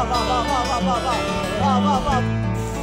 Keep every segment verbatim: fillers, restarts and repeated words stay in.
वाह वाह वाह वाह वाह वाह वाह वाह वाह वाह।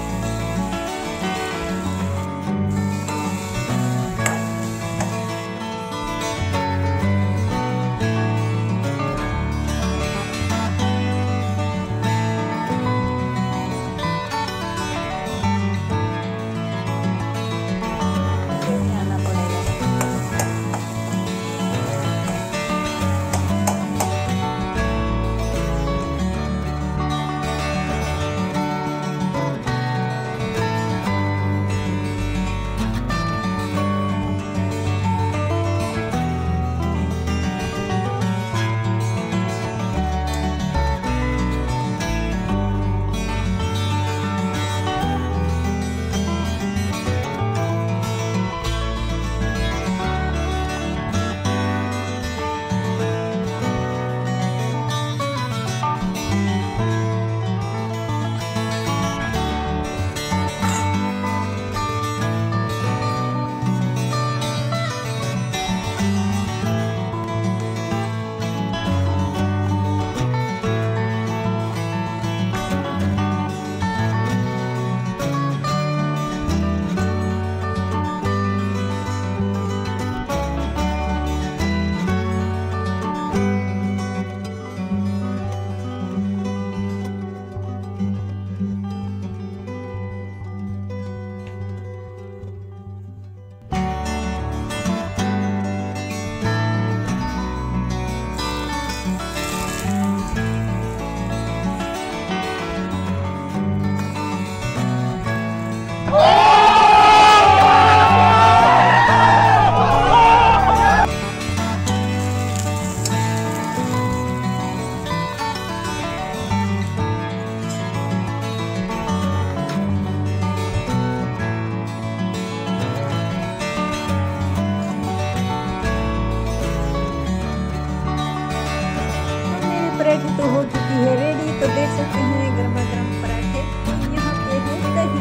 पराठे तो हो चुकी है रेडी। तो देख सकते हैं गर्मा गर्म पराठे, यहाँ पे है दही,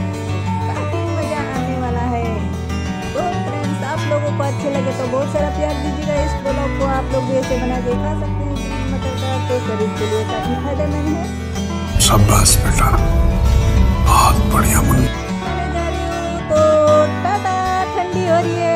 काफी मजा आने वाला है। तो फ्रेंड्स, आप लोगों को अच्छे लगे तो बहुत सारा प्यार दीजिएगा। इस ब्लॉग को आप लोग भी ऐसे बना के खा सकते हैं ग्रीन मटर का, तो शरीर के लिए काफी फायदेमंद है। शाबाश बेटा, बहुत बढ़िया। तो टाटा, ठंडी हो रही है।